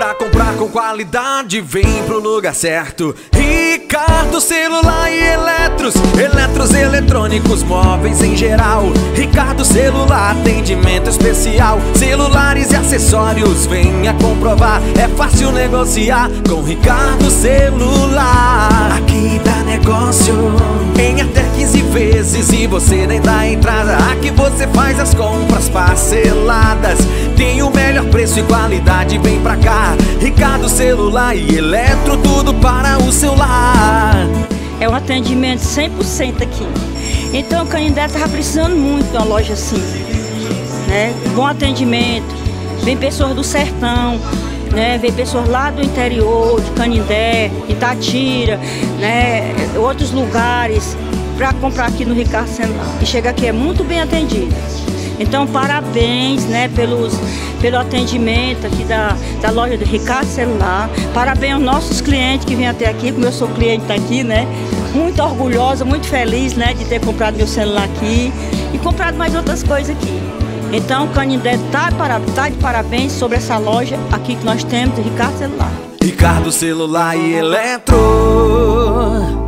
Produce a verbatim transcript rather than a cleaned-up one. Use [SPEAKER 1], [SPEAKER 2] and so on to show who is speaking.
[SPEAKER 1] Pra comprar com qualidade, vem pro lugar certo. Ricardo Celular e Eletros, eletros, eletrônicos, móveis em geral. Ricardo Celular, atendimento especial. Celulares e acessórios, venha comprovar. É fácil negociar com Ricardo Celular. Aqui dá negócio em até quinze vezes e você nem dá entrada. Aqui você faz as compras parceladas. Tem o melhor preço e qualidade, vem pra cá. Ricardo Celular e Eletro, tudo para o seu lar.
[SPEAKER 2] É um atendimento cem por cento aqui. Então o Canindé estava precisando muito de uma loja assim, né? Bom atendimento, vem pessoas do sertão, né? Vem pessoas lá do interior, de Canindé, Itatira, né? Outros lugares, para comprar aqui no Ricardo Celular. E chega aqui é muito bem atendido. Então parabéns, né, pelos, pelo atendimento aqui da, da loja do Ricardo Celular. Parabéns aos nossos clientes que vêm até aqui, como eu sou cliente aqui, né? Muito orgulhosa, muito feliz, né, de ter comprado meu celular aqui e comprado mais outras coisas aqui. Então o Canindé está tá de parabéns sobre essa loja aqui que nós temos, do Ricardo Celular.
[SPEAKER 1] Ricardo Celular e Eletro.